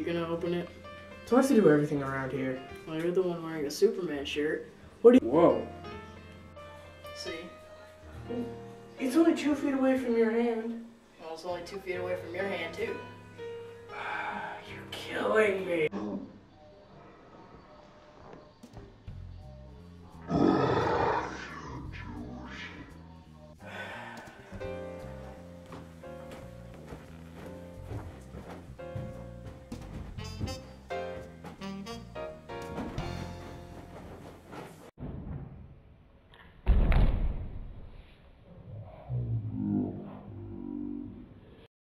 you gonna open it? So I have to do everything around here. Well, you're the one wearing a Superman shirt. What do you... Whoa. See? It's only 2 feet away from your hand. Well, it's only 2 feet away from your hand, too. You're killing me.